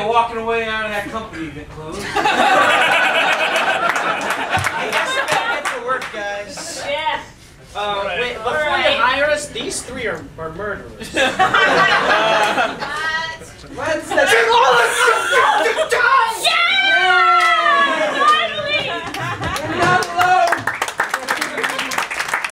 of walking away out of that company that closed. I guess I better get to work, guys. Yeah. Wait, before you hire us, these three are murderers. That's all